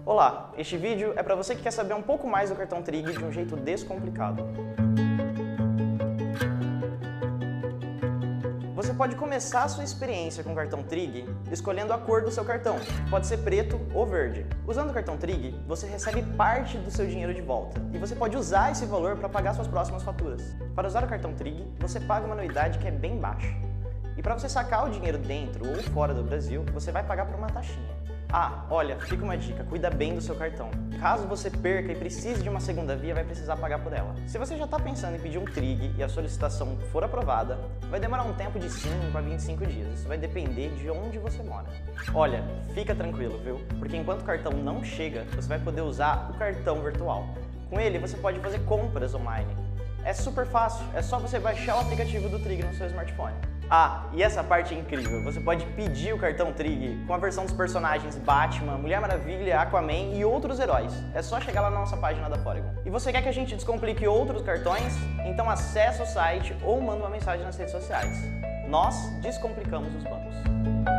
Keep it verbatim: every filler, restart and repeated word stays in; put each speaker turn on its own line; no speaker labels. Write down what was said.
Olá, este vídeo é para você que quer saber um pouco mais do cartão Trig de um jeito descomplicado. Você pode começar a sua experiência com o cartão Trig escolhendo a cor do seu cartão, pode ser preto ou verde. Usando o cartão Trig, você recebe parte do seu dinheiro de volta e você pode usar esse valor para pagar suas próximas faturas. Para usar o cartão Trig, você paga uma anuidade que é bem baixa. E para você sacar o dinheiro dentro ou fora do Brasil, você vai pagar por uma taxinha. Ah, olha, fica uma dica, cuida bem do seu cartão. Caso você perca e precise de uma segunda via, vai precisar pagar por ela. Se você já está pensando em pedir um Trig e a solicitação for aprovada, vai demorar um tempo de cinco a vinte e cinco dias. Isso vai depender de onde você mora. Olha, fica tranquilo, viu? Porque enquanto o cartão não chega, você vai poder usar o cartão virtual. Com ele, você pode fazer compras online. É super fácil, é só você baixar o aplicativo do Trig no seu smartphone. Ah, e essa parte é incrível, você pode pedir o cartão Trig com a versão dos personagens Batman, Mulher Maravilha, Aquaman e outros heróis. É só chegar lá na nossa página da Foregon. E você quer que a gente descomplique outros cartões? Então acesse o site ou manda uma mensagem nas redes sociais. Nós descomplicamos os bancos.